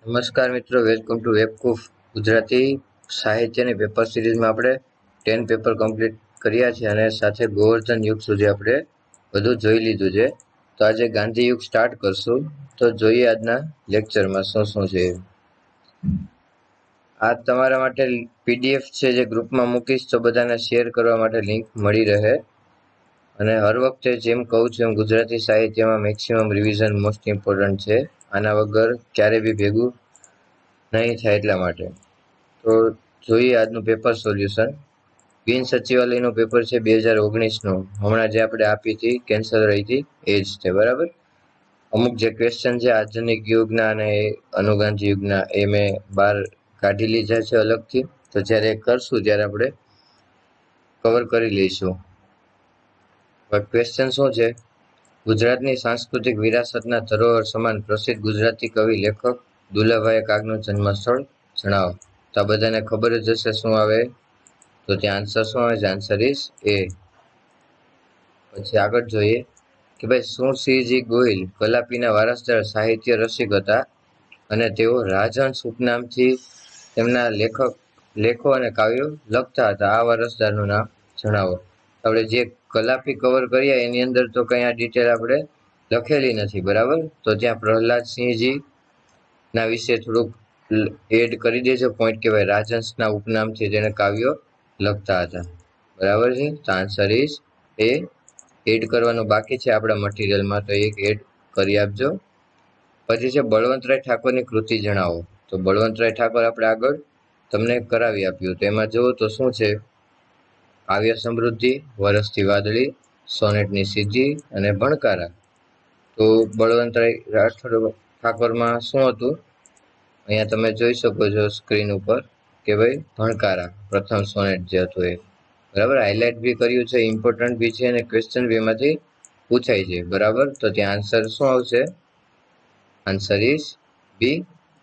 નમસ્કાર મિત્રો, welcome to વેબકૂફ. Gujarati સાહિત્યની પેપર સિરીઝમાં આપણે 10 પેપર કમ્પ્લીટ કર્યા છે અને સાથે ગોવર્ધન યુગ સુધી આપણે બધું જોઈ લીધું છે. તો આજે ગાંધી યુગ સ્ટાર્ટ કરશું. તો જોઈએ આજના લેક્ચરમાં શું શું છે. આ તમારા માટે પીડીએફ છે જે ગ્રુપમાં મૂકીશ, તો બધાને શેર કરવા માટે લિંક મળી રહે. અને હર વખતે જેમ કહું છું એમ ગુજરાતી સાહિત્યમાં મેક્સિમમ રિવિઝન મોસ્ટ ઇમ્પોર્ટન્ટ છે. આના વગર ક્યારે બી ભેગું નહીં થાય એટલા માટે. તો જોઈએ આજનું પેપર સોલ્યુશન. બિન સચિવાલયનું પેપર છે 2019નું. હમણાં જે આપણે આપી હતી કેન્સલ રહી હતી એ જ છે, બરાબર. અમુક જે ક્વેશ્ચન છે આધુનિક યુગના અને અનુગાંધી યુગના એ મેં બહાર કાઢી લીધા છે અલગથી. તો જ્યારે કરશું ત્યારે આપણે કવર કરી લઈશું. ક્વેશ્ચન શું છે? ગુજરાતની સાંસ્કૃતિક વિરાસતના ધરોહર સમાન પ્રસિદ્ધ ગુજરાતી કવિ લેખક દુલાભાઈ કાગનું જન્મસ્થળ જણાવો. તો આ બધાને ખબર જ હશે શું આવે. તો ત્યાં આન્સર શું આવે છે? Answer is A. પછી આગળ જોઈએ કે ભાઈ સુરસિંહજી ગોહિલ કલાપીના વારસદાર સાહિત્ય રસિક હતા અને તેઓ રાજહંસ ઉપનામથી તેમના લેખો અને કાવ્યો લખતા હતા. આ વારસદારનું નામ જણાવો. આપણે જે કલાપી કવર કર્યા એની અંદર તો કઈ આ ડિટેલ આપણે લખેલી નથી, બરાબર. તો ત્યાં પ્રહલાદસિંહજી ના વિશે થોડુંક એડ કરી દેજો પોઈન્ટ કે ભાઈ રાજહંસના ઉપનામથી તેને કાવ્યો લખતા હતા, બરાબર છે. તો આન્સર ઇઝ એ. એડ કરવાનું બાકી છે આપણા મટીરિયલમાં, તો એક એડ કરી આપજો. પછી છે બળવંતરાય ઠાકોરની કૃતિ જણાવો. તો બળવંતરાય ઠાકોર આપણે આગળ તમને કરાવી આપ્યું. તો એમાં જુઓ તો શું છે? કાવ્ય સમૃદ્ધિ, વરસથી વાદળી, સોનેટની સિદ્ધિ અને ભણકારા. તો બળવંતરાય ઠાકોરમાં શું હતું? અહીંયા તમે જોઈ શકો છો સ્ક્રીન ઉપર કે ભાઈ ભણકારા પ્રથમ સોનેટ જે હતું એ, બરાબર. હાઇલાઇટ બી કર્યું છે, ઇમ્પોર્ટન્ટ બી છે અને ક્વેશ્ચન બી એમાંથી પૂછાય છે, બરાબર. તો ત્યાં આન્સર શું આવશે? Answer is B.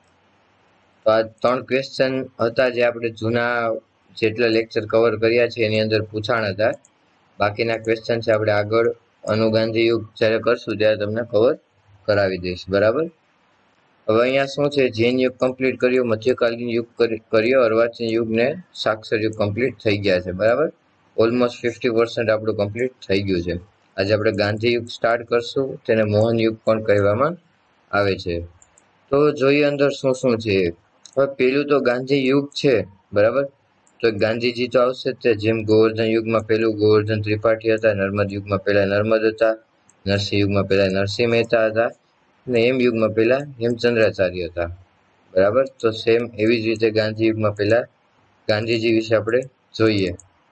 તો આ 3 ક્વેશ્ચન હતા જે આપણે જૂના જેટલા લેક્ચર કવર કર્યા છે એની અંદર પૂછાણ હતા. બાકીના ક્વેશ્ચન છે આપણે આગળ અનુગાંધી યુગ જ્યારે કરશું ત્યારે તમને કવર કરાવી દઈશ, બરાબર. હવે અહીંયા શું છે? જૈન યુગ કમ્પ્લીટ કર્યું, મધ્યકાલીન યુગ કર્યો, અર્વાચીન યુગ ને સાક્ષર યુગ કમ્પ્લીટ થઈ ગયા છે, બરાબર. ઓલમોસ્ટ 50% આપણું કમ્પ્લીટ થઈ ગયું છે. આજે આપણે ગાંધી યુગ સ્ટાર્ટ કરશું, તેને મોહન યુગ પણ કહેવામાં આવે છે. તો જોઈએ અંદર શું શું છે. હવે પેલું તો ગાંધી યુગ છે, બરાબર. તો ગાંધીજી તો આવશે જ. જેમ ગોવર્ધન યુગમાં પેલું ગોવર્ધન ત્રિપાઠી હતા, નર્મદ યુગમાં પેલા નર્મદ હતા, નરસિંહ યુગમાં પેલા નરસિંહ મહેતા હતા અને હેમ યુગમાં પેલા હેમચંદ્રાચાર્ય હતા, બરાબર. તો સેમ એવી જ રીતે ગાંધી યુગમાં પેલા ગાંધીજી વિશે આપણે જોઈએ.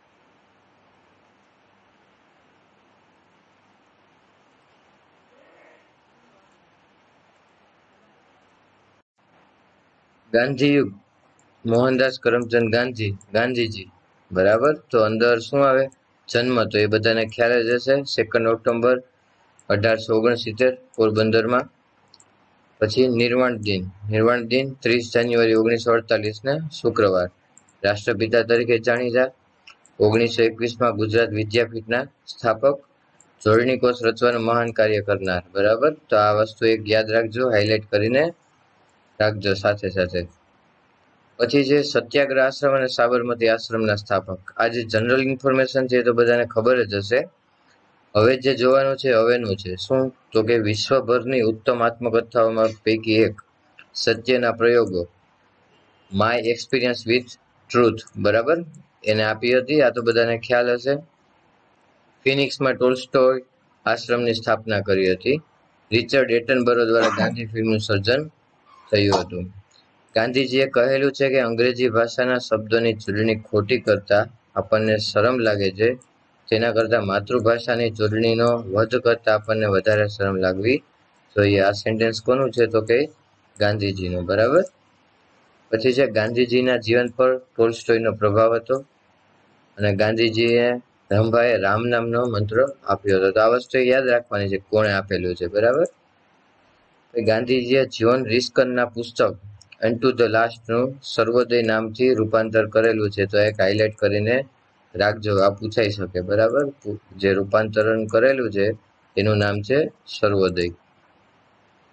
ગાંધી યુગ મોહનદાસ કરમચંદ ગાંધીજી, બરાબર. તો અંદર શું આવે? જન્મ તો એ બધાને ખ્યાલ જ હશે, 2 ઓક્ટોબર 1869 પોરબંદરમાં. પછી નિર્વાણ દિન 30 જાન્યુઆરી 1948 ને શુક્રવાર. રાષ્ટ્રપિતા તરીકે જાણીતા. 1921માં ગુજરાત વિદ્યાપીઠના સ્થાપક. જોડણી કોષ રચવાનું મહાન કાર્ય કરનાર, બરાબર. તો આ વસ્તુ એક યાદ રાખજો, હાઇલાઇટ કરીને રાખજો સાથે સાથે. પછી છે સત્યાગ્રહ આશ્રમ અને સાબરમતી આશ્રમના સ્થાપક. આ જે જનરલ ઇન્ફોર્મેશન છે એ તો બધાને ખબર જ હશે. હવે જે જોવાનું છે હવેનું છે શું? તો કે વિશ્વભરની ઉત્તમ આત્મકથાઓમાં પૈકી એક સત્યના પ્રયોગો, માય એક્સપિરિયન્સ વિથ ટ્રુથ, બરાબર, એને આપી હતી. આ તો બધાને ખ્યાલ હશે. ફિનિક્સમાં ટોલ્સ્ટોય આશ્રમની સ્થાપના કરી હતી. રિચર્ડ એટનબરો દ્વારા ગાંધી ફિલ્મનું સર્જન થયું હતું. ગાંધીજીએ કહેલું છે કે અંગ્રેજી ભાષાના શબ્દોની જોડણી ખોટી કરતા આપણને શરમ લાગે છે, તેના કરતા માતૃભાષાની જોડણીનો વધ કરતા આપણને વધારે શરમ લાગવી જોઈએ. આ સેન્ટેન્સ કોનું છે? તો કે ગાંધીજીનું, બરાબર. પછી છે ગાંધીજીના જીવન પર ટોલ્સ્ટોયનો પ્રભાવ હતો અને ગાંધીજીએ રંભાએ રામ નામનો મંત્ર આપ્યો હતો. તો આ વસ્તુ યાદ રાખવાની છે કોણે આપેલું છે, બરાબર. ગાંધીજીએ જ્હોન રિસ્કનના પુસ્તક અનટુ ધ લાસ્ટનું સર્વોદય નામથી રૂપાંતર કરેલું છે. તો એક હાઇલાઇટ કરીને રાખજો, આ પૂછાઈ શકે, બરાબર. જે રૂપાંતરણ કરેલું છે એનું નામ છે સર્વોદય.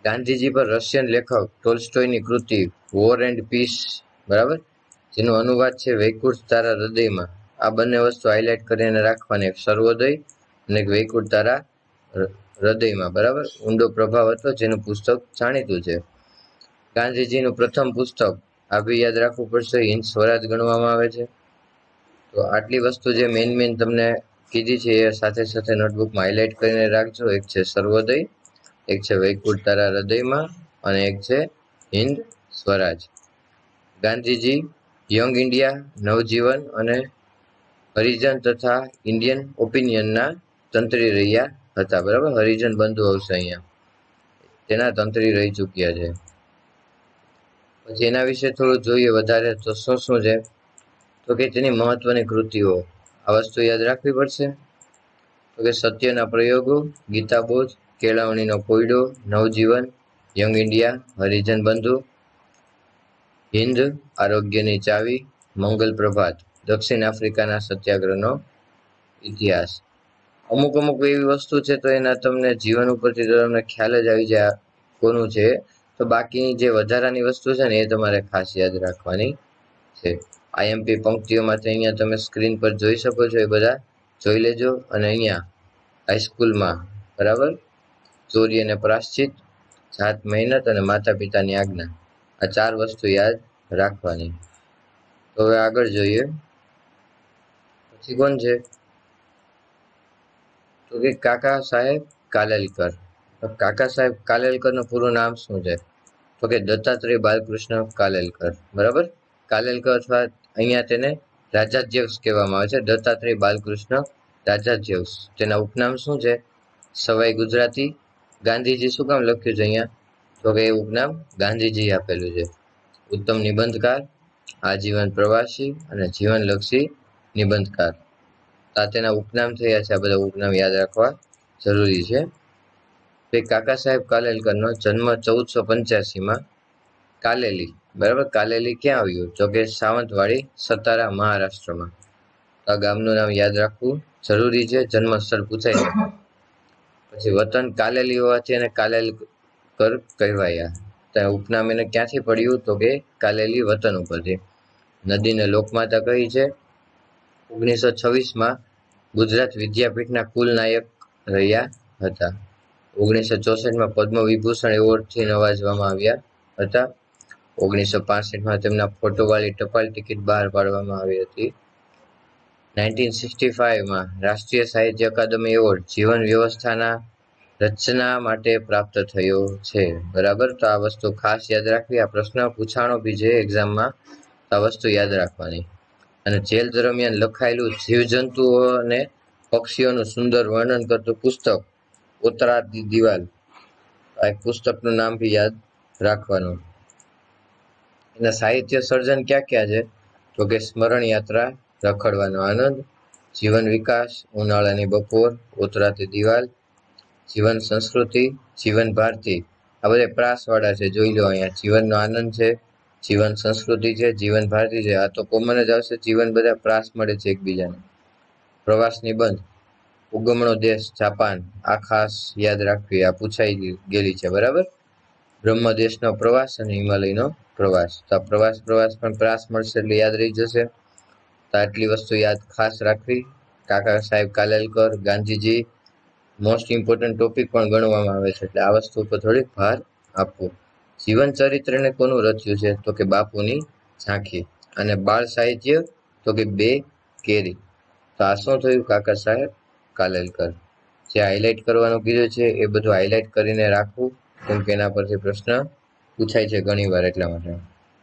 ગાંધીજી પર રશિયન લેખક ટોલ્સ્ટોયની કૃતિ વોર એન્ડ પીસ, બરાબર, જેનો અનુવાદ છે વૈકુંઠ તારા હૃદયમાં. આ બંને વસ્તુ હાઇલાઇટ કરીને રાખવાની, એક સર્વોદય અને એક વૈકુંઠ તારા હૃદયમાં, બરાબર. ઊંડો પ્રભાવ હતો, જેનું પુસ્તક જાણીતું છે. ગાંધીજીનું પ્રથમ પુસ્તક, આ બી યાદ રાખવું પડશે, હિન્દ સ્વરાજ ગણવામાં આવે છે. તો આટલી વસ્તુ જે મેઇન તમને કીધી છે એ સાથે સાથે નોટબુકમાં હાઇલાઇટ કરીને રાખજો. એક છે સર્વોદય, એક છે વૈકુંઠ તારા હૃદયમાં અને એક છે હિન્દ સ્વરાજ. ગાંધીજી યંગ ઇન્ડિયા, નવજીવન અને હરિજન તથા ઇન્ડિયન ઓપિનિયનના તંત્રી રહ્યા હતા, બરાબર. હરિજન બંધુ આવશે અહીંયા, તેના તંત્રી રહી ચૂક્યા છે. પછી એના વિશે થોડું જોઈએ વધારે તો શું શું છે, તો કે તેની મહત્વની કૃતિઓ, આ વસ્તુ યાદ રાખવી પડશે. તો કે સત્યના પ્રયોગો, ગીતાબોધ, કેળવણીનો કોયડો, નવજીવન, યંગ ઇન્ડિયા, હરિજન બંધુ, હિન્દ, આરોગ્યની ચાવી, મંગલ પ્રભાત, દક્ષિણ આફ્રિકાના સત્યાગ્રહનો ઇતિહાસ. અમુક એવી વસ્તુ છે તો એના તમને જીવન ઉપરથી તમને ખ્યાલ જ આવી જાય કોનું છે. તો બાકીની જે વધારાની વસ્તુ છે ને એ તમારે ખાસ યાદ રાખવાની છે. આઈએમપી પંક્તિઓમાંથી અહીંયા તમે સ્ક્રીન પર જોઈ શકો છો, એ બધા જોઈ લેજો. અને અહીંયા હાઈસ્કૂલમાં, બરાબર, ચોરી અને પ્રાશ્ચિત, જાત મહેનત અને માતા પિતાની આજ્ઞા, આ 4 વસ્તુ યાદ રાખવાની. તો હવે આગળ જોઈએ. પછી કોણ છે, તો કે કાકા સાહેબ કાલેલકર. કાકા સાહેબ કાલેલકરનું પૂરું નામ શું છે, તો કે દત્તાત્રેય બાલકૃષ્ણ કાલેલકર, બરાબર. કાલેલકર અથવા અહીંયા તેને રાજાધ્યક્ષ કહેવામાં આવે છે, દત્તાત્રેય બાલકૃષ્ણ રાજાધ્યક્ષ. તેના ઉપનામ શું છે, સવાઈ ગુજરાતી. ગાંધીજી શું કામ લખ્યું છે અહીંયા, તો કે એ ઉપનામ ગાંધીજી આપેલું છે. ઉત્તમ નિબંધકાર, આજીવન પ્રવાસી અને જીવનલક્ષી નિબંધકાર. આ તેના ઉપનામ થયા છે. આ બધા ઉપનામ યાદ રાખવા જરૂરી છે. કાકા સાહેબ કાલેલકરનો જન્મ 1485માં કાલેલી, બરાબર. કાલેલી ક્યાં આવ્યું, તો કે સાવંતવાડી, સતારા, મહારાષ્ટ્રમાં. આ ગામનું નામ યાદ રાખવું જરૂરી છે, જન્મ સ્થળ પૂછાય છે. પછી વતન કાલેલી હોવાથી એને કાલેલકર કહેવાયા. ત્યાં ઉપનામ એને ક્યાંથી પડ્યું, તો કે કાલેલી વતન ઉપરથી. નદીને લોકમાતા કહી છે. 1926માં ગુજરાત વિદ્યાપીઠના કુલ નાયક રહ્યા હતા. 1964માં પદ્મ વિભૂષણ એવોર્ડથી નવાજવામાં આવ્યા હતા. 1965માં તેમના ફોટોવાળી ટપાલ ટિકિટ બહાર પાડવામાં આવી હતી. 1965માં રાષ્ટ્રીય સાહિત્ય અકાદમી એવોર્ડ જીવન વ્યવસ્થાના રચના માટે પ્રાપ્ત થયો છે, બરાબર. તો આ વસ્તુ ખાસ યાદ રાખવી. આ પ્રશ્ન પૂછાણો બી છે એક્ઝામમાં, આ વસ્તુ યાદ રાખવાની. અને જેલ દરમિયાન લખાયેલું જીવજંતુઓ અને પક્ષીઓનું સુંદર વર્ણન કરતું પુસ્તક ઉત્તરાદી દિવાલ, આ એક પુસ્તકનું નામ બી યાદ રાખવાનું. એના સાહિત્ય સર્જન ક્યાં છે, તો કે સ્મરણ યાત્રા, રખડવાનો આનંદ, જીવન વિકાસ, ઉનાળાની બપોર, ઉતરાતી દિવાલ, જીવન સંસ્કૃતિ, જીવન ભારતી. આ બધા પ્રાસવાળા છે, જોઈ લો અહીંયા. જીવનનો આનંદ છે, જીવન સંસ્કૃતિ છે, જીવન ભારતી છે. આ તો કોમન જ આવશે. જીવન બધા પ્રાસ મળે છે એકબીજાને. પ્રવાસ નિબંધ, ઉગમણો દેશ જાપાન, આ ખાસ યાદ રાખવી, આ પૂછાઈ ગયેલી છે, બરાબર. બ્રહ્મદેશનો પ્રવાસ અને હિમાલયનો પ્રવાસ. તો આ પ્રવાસ પણ પ્રાસ મળશે એટલે યાદ રહી જશે. તો આટલી વસ્તુ યાદ ખાસ રાખવી. Kaka Saheb Kalelkar, Gandhiji most important topic પણ ગણવામાં આવે છે, એટલે આ વસ્તુ ઉપર થોડીક ભાર આપવું. જીવન ચરિત્રને કોનું રચ્યું છે, તો કે બાપુની ઝાંખી. અને બાળ સાહિત્ય, તો કે બે કેરી. તો આ શું થયું, કાકા સાહેબ કાલેલકર. જે હાઇલાઇટ કરવાનું કીધું છે એ બધું હાઇલાઇટ કરીને રાખવું, કેમ કે એના પરથી પ્રશ્ન પૂછાય છે ઘણી વાર, એટલા માટે.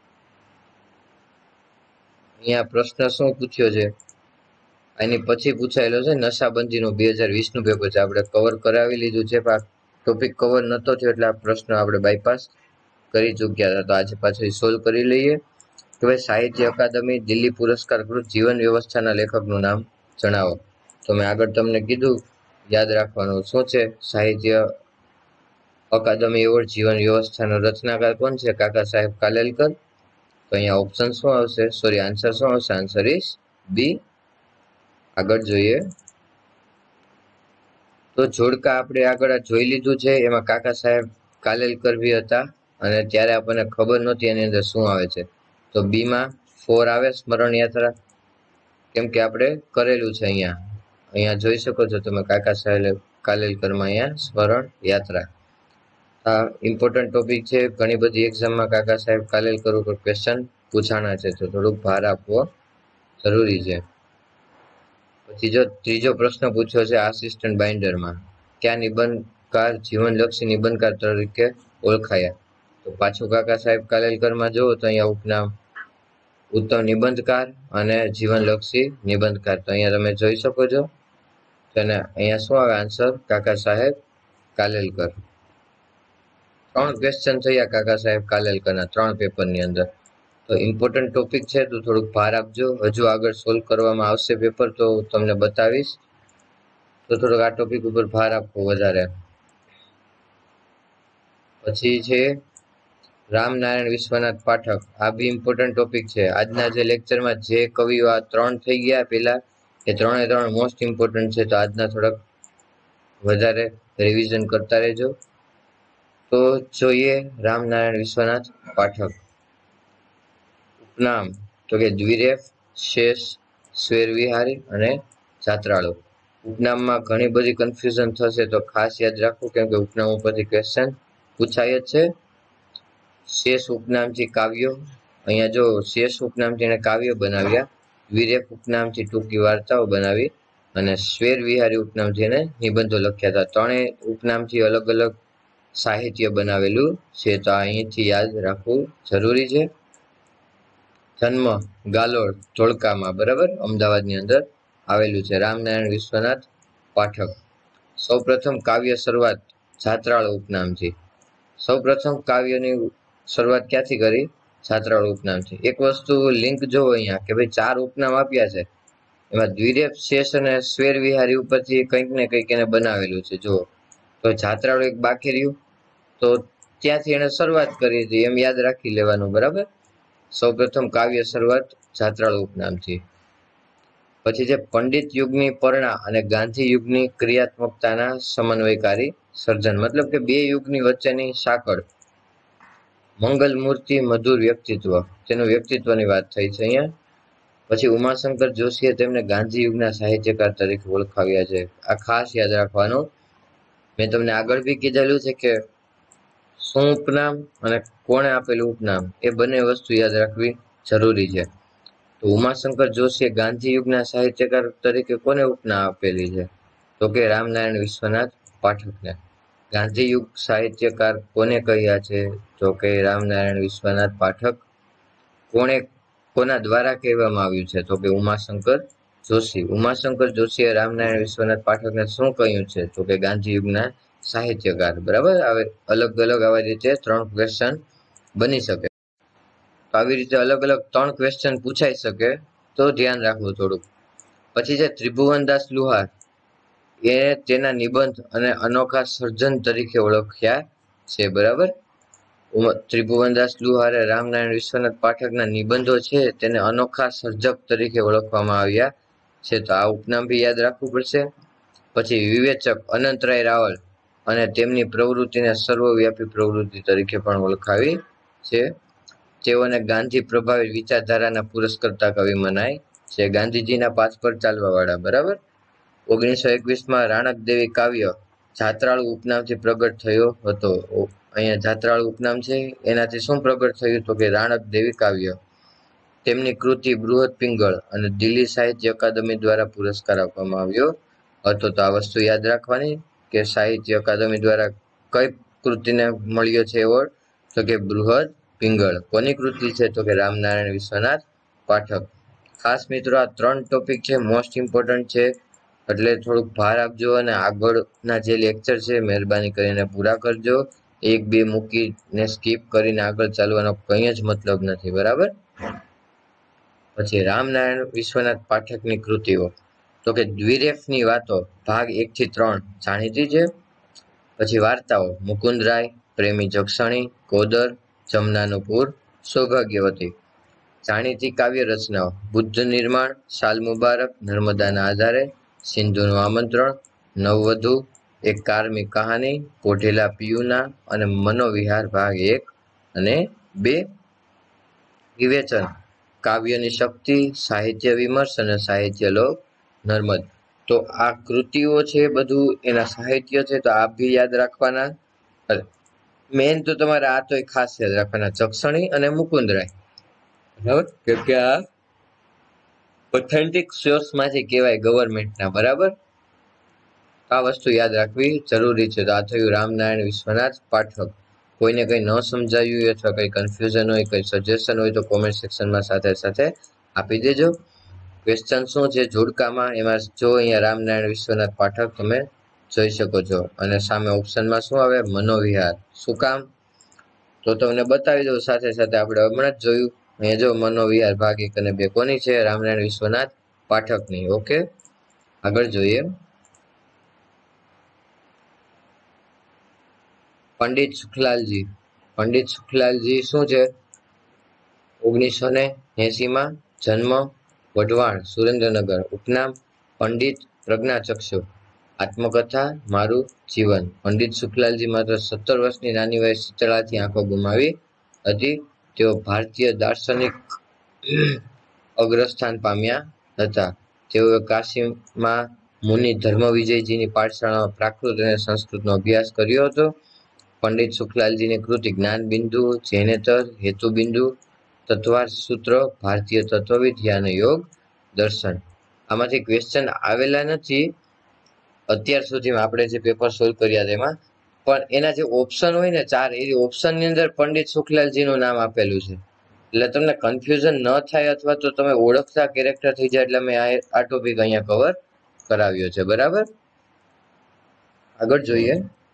અહીંયા પ્રશ્ન શું પૂછ્યો છે, એની પછી પૂછાયેલો છે નશાબંધીનું 2020નું પેપર છે. આપણે કવર કરાવી લીધું છે, પણ આ ટોપિક કવર નતો થયો એટલે આ પ્રશ્ન આપણે બાયપાસ કરી ચૂક્યા હતા. તો આજે પાછું સોલ્વ કરી લઈએ. કે ભાઈ સાહિત્ય અકાદમી દિલ્હી પુરસ્કારકૃત જીવન વ્યવસ્થાના લેખકનું નામ જણાવો. તો મેં આગળ તમને કીધું યાદ રાખવાનું શું છે. સાહિત્ય અકાદમી એવોર્ડ જીવન વ્યવસ્થાનો રચનાકાર કોણ છે, કાકા સાહેબ કાલેલકર. તો અહીંયા ઓપ્શન શું આવશે, સોરી આન્સર શું આવશે, આન્સર ઇઝ બી. આગળ જોઈએ તો જોડકા આપણે આગળ જોઈ લીધું છે. એમાં કાકા સાહેબ કાલેલકર બી હતા અને ત્યારે આપણને ખબર નહોતી એની અંદર શું આવે છે. તો બી માં 4 આવે સ્મરણ યાત્રા, કેમ કે આપણે કરેલું છે. અહીંયા જોઈ શકો છો તમે કાકા સાહેબ કાલેલકરમાં અહીંયા સ્મરણ યાત્રા. આ ઇમ્પોર્ટન્ટ ટોપિક છે. ઘણી બધી એક્ઝામમાં કાકા સાહેબ કાલેલકર ઉપર ક્વેશ્ચન પૂછાણા છે, તો થોડુંક ભાર આપવો જરૂરી છે. પછી જો ત્રીજો પ્રશ્ન પૂછ્યો છે આસિસ્ટન્ટ બાઇન્ડરમાં, કયા નિબંધકાર જીવનલક્ષી નિબંધકાર તરીકે ઓળખાયા? તો પાછું કાકા સાહેબ કાલેલકરમાં જુઓ તો અહીંયા ઉપનામ ઉત્તમ નિબંધકાર અને જીવનલક્ષી નિબંધકાર. તો અહીંયા તમે જોઈ શકો છો. અને અહીંયા શું આવે આન્સર? કાકા સાહેબ કાલેલકર. 3 ક્વેશ્ચન થયા કાકા સાહેબ કાલેલકરના 3 પેપરની અંદર. તો ઇમ્પોર્ટન્ટ ટોપિક છે, તો થોડુંક ભાર આપજો. હજુ આગળ સોલ્વ કરવામાં આવશે પેપર, તો તમને બતાવીશ. તો થોડોક આ ટોપિક ઉપર ભાર આપવો વધારે. પછી છે રામનારાયણ વિશ્વનાથ પાઠક. આ બી ઇમ્પોર્ટન્ટ ટોપિક છે. આજના જે લેક્ચરમાં જે કવિઓ આ 3 થઈ ગયા પેલા, એ 3 મોસ્ટ ઇમ્પોર્ટન્ટ છે. તો આજના થોડાક વધારે રિવિઝન કરતા રહેજો. તો જોઈએ રામનારાયણ વિશ્વનાથ પાઠક. ઉપનામ તો કે દ્વિરેફ, શેષ, સ્વેરવિહારી અને જાત્રાળુ. ઉપનામમાં ઘણી બધી કન્ફ્યુઝન થશે, તો ખાસ યાદ રાખવું, કેમ કે ઉપનામ ઉપરથી ક્વેશ્ચન પૂછાય જ છે. શેષ ઉપનામથી કાવ્યો, અહીંયા જો શેષ ઉપનામથી એને કાવ્ય બનાવ્યા, દ્વિરેફ ઉપનામથી ટૂંકી વાર્તાઓ બનાવી અને સ્વેર વિહારી ઉપનામથી એને નિબંધો લખ્યા હતા. 3 ઉપનામથી અલગ અલગ સાહિત્ય બનાવેલું છે, તો અહીંથી યાદ રાખવું જરૂરી છે. જન્મ ગાલોડ ધોળકામાં, બરાબર, અમદાવાદની અંદર આવેલું છે રામનારાયણ વિશ્વનાથ પાઠક. સૌપ્રથમ કાવ્ય શરૂઆત જાત્રાળુ ઉપનામથી. સૌપ્રથમ કાવ્યની શરૂઆત ક્યાંથી કરી? જાત્રાળુ ઉપનામથી. એક વસ્તુ લિંક જોવો અહીંયા કે ભાઈ 4 ઉપનામ આપ્યા છે, એમાં દ્વિરેફ, શેષ અને સ્વેર વિહારી ઉપરથી કંઈક ને કંઈક એને બનાવેલું છે. જુઓ તો જાત્રાળુ એક બાકી રહ્યું, તો ત્યાંથી એને શરૂઆત કરી હતી, એમ યાદ રાખી લેવાનું, બરાબર. સૌપ્રથમ કાવ્ય શરૂઆત જાત્રાળુ ઉપનામથી. પછી છે પંડિત યુગની પરણા અને ગાંધી યુગની ક્રિયાત્મકતાના સમન્વયકારી સર્જન, મતલબ કે 2 યુગની વચ્ચેની સાંકળ. મંગલ મૂર્તિ મધુર વ્યક્તિત્વ, તેનું વ્યક્તિત્વની વાત થઈ છે અહીંયા. પછી ઉમાશંકર જોશીએ તેમને ગાંધી યુગના સાહિત્યકાર તરીકે ઓળખાવ્યા છે. આ ખાસ યાદ રાખવાનું. મેં તમને આગળ બી કીધેલું છે કે શું ઉપનામ અને કોણે આપેલું ઉપનામ, એ બંને વસ્તુ યાદ રાખવી જરૂરી છે. તો ઉમાશંકર જોશીએ ગાંધી યુગના સાહિત્યકાર તરીકે કોને ઉપનામ આપેલી છે? તો કે રામનારાયણ વિશ્વનાથ પાઠકને. ગાંધી યુગ સાહિત્યકાર કોને કહ્યા છે? તો કે રામનારાયણ વિશ્વનાથ પાઠક. કોના દ્વારા કહેવામાં આવ્યું છે? તો કે ઉમાશંકર જોશી. ઉમાશંકર જોશીએ રામનારાયણ વિશ્વનાથ પાઠકને શું કહ્યું છે? તો કે ગાંધી યુગના સાહિત્યકાર, બરાબર. હવે અલગ અલગ આવા રીતે 3 ક્વેશ્ચન બની શકે. તો આવી રીતે અલગ અલગ 3 ક્વેશ્ચન પૂછાઈ શકે, તો ધ્યાન રાખવું થોડુંક. પછી છે ત્રિભુવનદાસ લુહાર, એ તેના નિબંધ અને અનોખા સર્જન તરીકે ઓળખ્યા છે, બરાબર. ત્રિભુવનદાસ લુહારે રામનારાયણ વિશ્વનાથ પાઠકના નિબંધો છે તેને અનોખા સર્જક તરીકે ઓળખવામાં આવ્યા છે, તો આ ઉપનામ બી યાદ રાખવું પડશે. પછી વિવેચક અનંતરાય રાવલ અને તેમની પ્રવૃત્તિને સર્વવ્યાપી પ્રવૃત્તિ તરીકે પણ ઓળખાવી છે. તેઓને ગાંધી પ્રભાવિત વિચારધારાના પુરસ્કર્તા કવિ મનાય છે, ગાંધીજીના પાથ પર ચાલવા વાળા, બરાબર. 1921માં રાણક દેવી કાવ્ય જાત્રાળુ ઉપનામથી પ્રગટ થયો હતો. અહીંયા જાત્રાળુ ઉપનામ છે, એનાથી શું પ્રગટ થયું? તો કે રાણક દેવી કાવ્ય. તેમની કૃતિ બૃહદ પિંગળ અને દિલ્હી સાહિત્ય અકાદમી દ્વારા પુરસ્કાર આપવામાં આવ્યો હતો. તો આ વસ્તુ યાદ રાખવાની કે સાહિત્ય અકાદમી દ્વારા કઈ કૃતિને મળ્યો છે એવોર્ડ? તો કે બૃહદ પિંગળ. કોની કૃતિ છે? તો કે રામનારાયણ વિશ્વનાથ પાઠક. ખાસ મિત્રો, આ 3 ટોપિક છે, મોસ્ટ ઇમ્પોર્ટન્ટ છે, એટલે થોડુંક ભાર આપજો અને આગળના જે લેક્ચર છે મહેરબાની કરીને પૂરા કરજો. 1-2 મૂકીને સ્કીપ કરીને આગળ ચાલવાનો કંઈ જ મતલબ નથી, બરાબર. પછી રામનારાયણ વિશ્વનાથ પાઠકની કૃતિઓ, તો કે દ્વિરેફની વાતો ભાગ 1 થી 3 જાણીતી છે. પછી વાર્તાઓ મુકુંદરાય, પ્રેમી જક્ષણી, કોદર, જમનાનું પૂર, સૌભાગ્યવતી. જાણીતી કાવ્ય રચનાઓ બુદ્ધ નિર્માણ, સાલ મુબારક, નર્મદાના આધારે, સિંધુનું આમંત્રણ, નવવધુ, એક કારમી કહાની, પોઢેલા પિયુના અને મનોવિહાર ભાગ 1 અને 2, વિવેચન, કાવ્યની શક્તિ, સાહિત્ય વિમર્શ અને સાહિત્ય લોક, નર્મદ. તો આ કૃતિઓ છે બધું એના સાહિત્ય છે, તો આપ બી યાદ રાખવાના. મેન તો તમારે આ તો ખાસ યાદ રાખવાના, જક્ષણી અને મુકુંદરાય, બરાબર, કેમ કે આ ઓથેન્ટિક સોર્સ માંથી કહેવાય ગવર્મેન્ટના, બરાબર. આ વસ્તુ યાદ રાખવી જરૂરી છે. તો આ થયું રામનારાયણ વિશ્વનાથ પાઠક. કોઈને કંઈ ન સમજાયું અથવા કંઈ કન્ફ્યુઝન હોય, કંઈ સજેશન હોય તો કોમેન્ટ સેક્શનમાં સાથે સાથે આપી દેજો. ક્વેશ્ચન શું છે જોડકામાં, એમાં જો અહીંયા રામનારાયણ વિશ્વનાથ પાઠક તમે જોઈ શકો છો, અને સામે ઓપ્શનમાં શું આવે, મનોવિહાર. શું કામ, તો તમને બતાવી દઉં સાથે સાથે. આપણે હમણાં જ જોયું અહીંયા જો મનોવિહાર ભાગ 1 અને 2 કોની છે, રામનારાયણ વિશ્વનાથ પાઠકની. ઓકે, આગળ જોઈએ. પંડિત સુખલાલજી. પંડિત સુખલાલજી શું છે, 1980 માં જન્મ, વઢવાણ, સુરેન્દ્રનગર. ઉપનામ પંડિત પ્રજ્ઞાચક્ષુ. આત્મકથા મારું જીવન. પંડિત સુખલાલજી માત્ર 17 વર્ષની નાની વયે શીતળાથી આંખો ગુમાવી હતી. તેઓ ભારતીય દાર્શનિક અગ્રસ્થાન પામ્યા હતા. તેઓએ કાશીમાં મુનિ ધર્મવિજયજીની પાઠશાળામાં પ્રાકૃત અને સંસ્કૃતનો અભ્યાસ કર્યો હતો. પંડિત સુખલાલજીની કૃતિ જ્ઞાનબિંદુ, જૈનેતર, હેતુબિંદુ, તત્વાર્થ સૂત્ર, ભારતીય તત્વવિદ્યા અને યોગ દર્શન. આમાંથી ક્વેશ્ચન આવેલા નથી અત્યાર સુધીમાં, આપણે જે પેપર સોલ્વ કર્યા તેમાં, પણ એના જે ઓપ્શન હોય ને 4, એ ઓપ્શનની અંદર પંડિત સુખલાલજીનું નામ આપેલું છે. એટલે તમને કન્ફ્યુઝન ન થાય અથવા તો તમે ઓળખતા કેરેક્ટર થઈ જાય, એટલે મેં આ ટોપિક અહીંયા કવર કરાવ્યો છે, બરાબર. આગળ જોઈએ.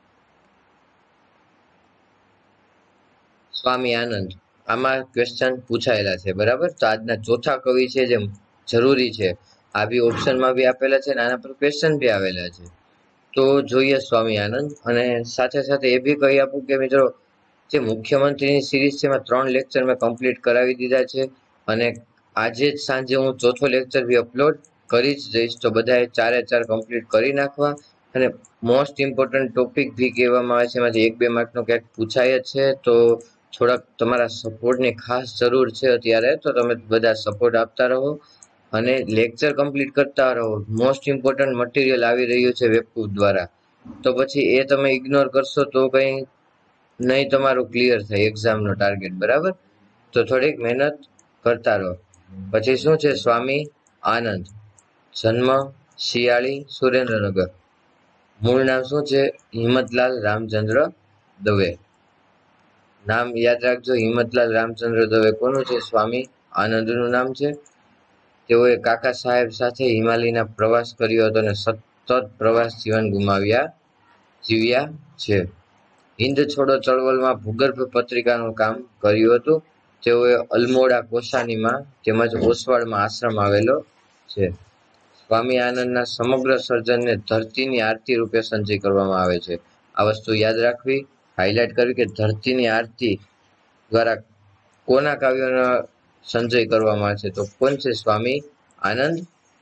સ્વામી આનંદ. આમાં ક્વેશ્ચન પૂછાયેલા છે, બરાબર. તો આજના ચોથા કવિ છે જે જરૂરી છે, આ બી ઓપ્શનમાં બી આપેલા છે અને આના પર ક્વેશ્ચન બી આવેલા છે. તો જોઈએ સ્વામી આનંદ. અને સાથે સાથે એ બી કહી આપું કે મિત્રો, જે મુખ્યમંત્રીની સિરીઝ છે એમાં 3 લેક્ચર મેં કમ્પ્લીટ કરાવી દીધા છે, અને આજે જ સાંજે હું ચોથો લેક્ચર બી અપલોડ કરી જ દઈશ. તો બધાએ 4 કમ્પ્લીટ કરી નાખવા. અને મોસ્ટ ઇમ્પોર્ટન્ટ ટોપિક બી કહેવામાં આવે છે, એમાંથી 1-2 માર્કનો ક્યાંક પૂછાય જ છે. તો થોડાક તમારા સપોર્ટની ખાસ જરૂર છે અત્યારે, તો તમે બધા સપોર્ટ આપતા રહો અને લેક્ચર કમ્પ્લીટ કરતા રહો. મોસ્ટ ઇમ્પોર્ટન્ટ મટીરિયલ આવી રહ્યું છે વેબકૂબ દ્વારા, તો પછી એ તમે ઇગ્નોર કરશો તો કંઈ નહીં તમારું ક્લિયર થાય એક્ઝામનો ટાર્ગેટ, બરાબર. તો થોડીક મહેનત કરતા રહો. પછી શું છે, સ્વામી આનંદ. જન્મ શિયાળી, સુરેન્દ્રનગર. મૂળ નામ શું છે, હિંમતલાલ રામચંદ્ર દવે. નામ યાદ રાખજો, હિંમતલાલ રામચંદ્ર દવે કોનું છે, સ્વામી આનંદનું નામ છે. તેઓએ કાકા સાહેબ સાથે હિમાલયના પ્રવાસ કર્યો હતો અને સતત પ્રવાસ જીવન જીવ્યા છે. હિન્દ છોડો ચળવળમાં ભૂગર્ભ પત્રિકાનું કામ કર્યું હતું. તેઓએ અલમોડા કોસાનીમાં તેમજ ઓસવાડમાં આશ્રમ આવેલો છે. સ્વામી આનંદના સમગ્ર સર્જનને ધરતીની આરતી રૂપે સંચય કરવામાં આવે છે. આ વસ્તુ યાદ રાખવી, હાઇલાઇટ કરવી કે ધરતીની આરતી દ્વારા કોના કાવ્યોનો સંચય કરવામાં આવે છે, તો કોણ છે, સ્વામી આનંદ.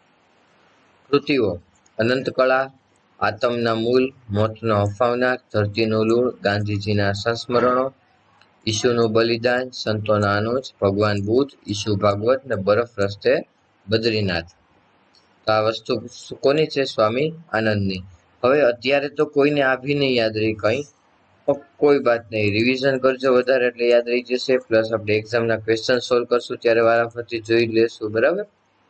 કૃતિઓ: અનંતકળા, આતમના મૂલ, મોતનો હફાવનાર, ધરતીનું લૂણ, ગાંધીજીના સંસ્મરણો, ઈશુનું બલિદાન, સંતોના અનુજ, ભગવાન બુદ્ધ, ઈશુ ભાગવત ને બરફ રસ્તે બદ્રીનાથ. તો આ વસ્તુ કોની છે, સ્વામી આનંદની. હવે અત્યારે તો કોઈને આ ભી નહીં યાદ રહી કંઈ, કોઈ વાત નહીં, રિવિઝન કરજો વધારે એટલે યાદ રહી જશે. પ્લસ આપણે એક્ઝામના ક્વેશ્ચન સોલ્વ કરશું ત્યારે વારાફરતી જોઈ લેશું, બરાબર.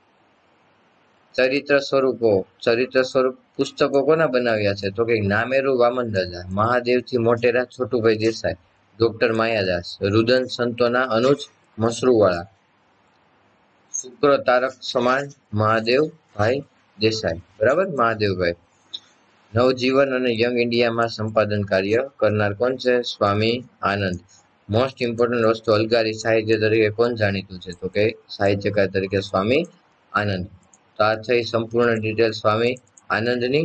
ચરિત્ર સ્વરૂપો. ચરિત્ર સ્વરૂપ પુસ્તકો કોના બનાવ્યા છે, તો કે નામેરુ વામન દાદા, મહાદેવથી મોટેરા છોટુભાઈ દેસાઈ, ડોક્ટર માયાદાસ, રુદન સંતોના અનુજ મસરૂવાળા, શુક્ર તારક સમાન મહાદેવભાઈ દેસાઈ, બરાબર, મહાદેવભાઈ. નવજીવન અને યંગ ઇન્ડિયામાં સંપાદન કાર્ય કરનાર કોણ છે, સ્વામી આનંદ. મોસ્ટ ઇમ્પોર્ટન્ટ વસ્તુ, અલગારી સાહિત્ય તરીકે કોણ જાણીતું છે, તો કે સાહિત્યકાર તરીકે સ્વામી આનંદ. તો આ થઈ સંપૂર્ણ ડિટેલ સ્વામી આનંદની.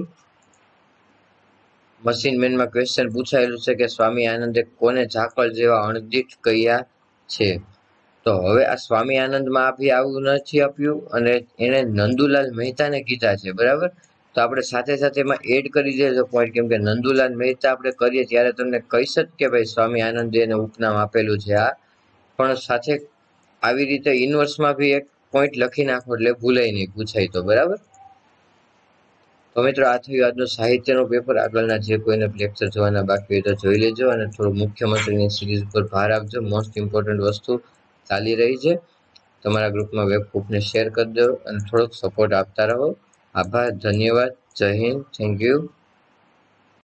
મશીન મેનમાં ક્વેશ્ચન પૂછાયેલું છે કે સ્વામી આનંદે કોને ઝાકળ જેવા અણદીઠ કહ્યા છે. તો હવે આ સ્વામી આનંદમાં આવું નથી આપ્યું, અને એને નંદુલાલ મહેતાને કીધા છે, બરાબર. તો તો આપણે સાથે સાથે એમાં એડ કરી દેજો પોઈન્ટ, કેમ કે નંદુલાલ મહેતા આપણે કરીએ ત્યારે તમને કહીશ જ કે ભાઈ સ્વામી આનંદે એને ઉપનામ આપેલું છે આ, પણ સાથે આવી રીતે ઇનવર્સમાં બી એક પોઈન્ટ લખી નાખો એટલે ભૂલાય નહીં, પૂછાય તો. બરાબર. તો મિત્રો આ થયું આજનું સાહિત્યનું પેપર. આગળના જે કોઈને લેક્ચર જોવાના બાકી હોય તો જોઈ લેજો, અને થોડું મુખ્યમંત્રીની સિરીઝ પર ભાર આપજો. મોસ્ટ ઇમ્પોર્ટન્ટ વસ્તુ ચાલી રહી છે. તમારા ગ્રુપમાં વેબ ગ્રુપને શેર કરી દો અને થોડોક સપોર્ટ આપતા રહો. આભાર, ધન્યવાદ, જય હિન્દ, થેન્ક યુ.